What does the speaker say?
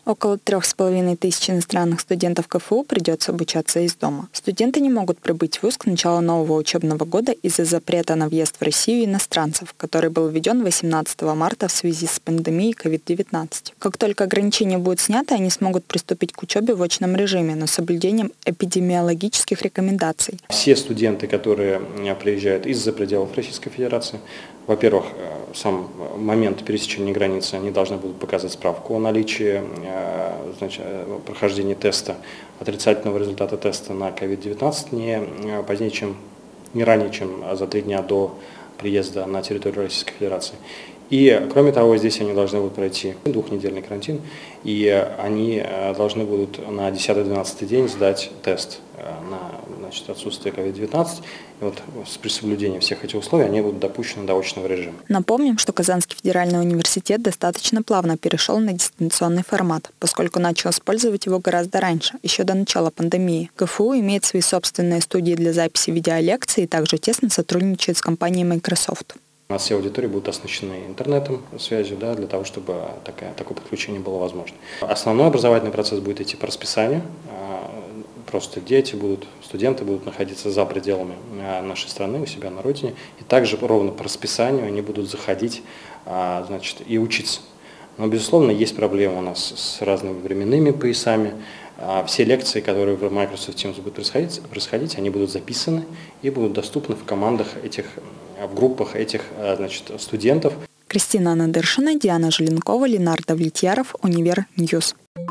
Около 3500 иностранных студентов КФУ придется обучаться из дома. Студенты не могут прибыть в вуз к началу нового учебного года из-за запрета на въезд в Россию иностранцев, который был введен 18 марта в связи с пандемией COVID-19. Как только ограничения будут сняты, они смогут приступить к учебе в очном режиме, но с соблюдением эпидемиологических рекомендаций. Все студенты, которые приезжают из-за пределов Российской Федерации, во-первых, сам момент пересечения границы, они должны будут показать справку о наличии прохождения теста, отрицательного результата теста на COVID-19 не ранее, чем за 3 дня до приезда на территорию Российской Федерации. И, кроме того, здесь они должны будут пройти 2-недельный карантин, и они должны будут на 10-12 день сдать тест на отсутствие COVID-19. И вот при соблюдении всех этих условий они будут допущены до очного режима. Напомним, что Казанский федеральный университет достаточно плавно перешел на дистанционный формат, поскольку начал использовать его гораздо раньше, еще до начала пандемии. КФУ имеет свои собственные студии для записи видеолекций и также тесно сотрудничает с компанией Microsoft. У нас все аудитории будут оснащены интернетом, связью, для того, чтобы такое подключение было возможно. Основной образовательный процесс будет идти по расписанию. Просто студенты будут находиться за пределами нашей страны, у себя на родине. И также ровно по расписанию они будут заходить и учиться. Но, безусловно, есть проблемы у нас с разными временными поясами. Все лекции, которые в Microsoft Teams будут происходить, они будут записаны и будут доступны в командах в группах этих студентов. Кристина Надыршина, Диана Желенкова, Ленардо Влетьяров, Универньюз.